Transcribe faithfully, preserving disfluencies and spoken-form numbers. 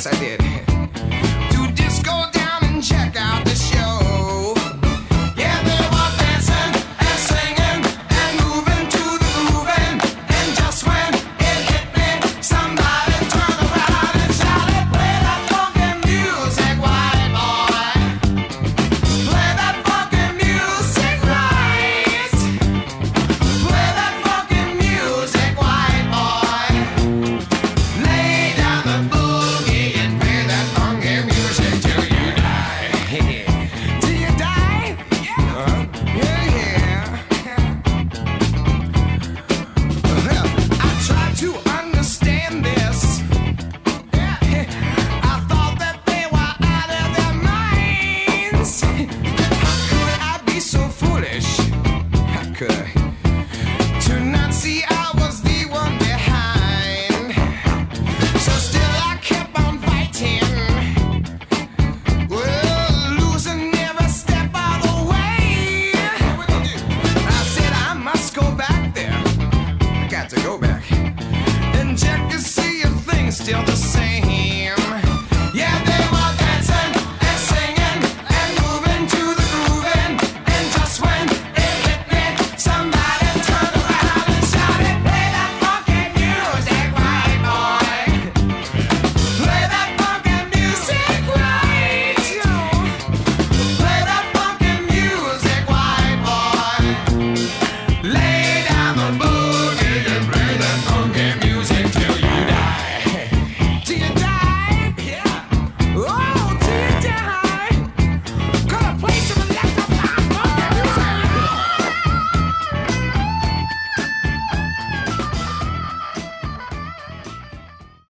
Yes, I did. To just go down and check out the show. Yeah, they were dancing and singing and moving to the grooving. And just when it hit me, somebody turned around and shouted, "Play that funky music, white boy. Play that funky music right. Play that funky music, white boy. Lay down the boogie and play that funky music till you die." Till you die? Uh-huh. Yeah, yeah. Well, I tried to understand this. I thought that they were out of their minds. How could I be so foolish? How could I? To not see I was the one behind. So still I kept on fighting. Well, losing every step of the way. I said I must go back there. I got to go back and check to see if things still the same.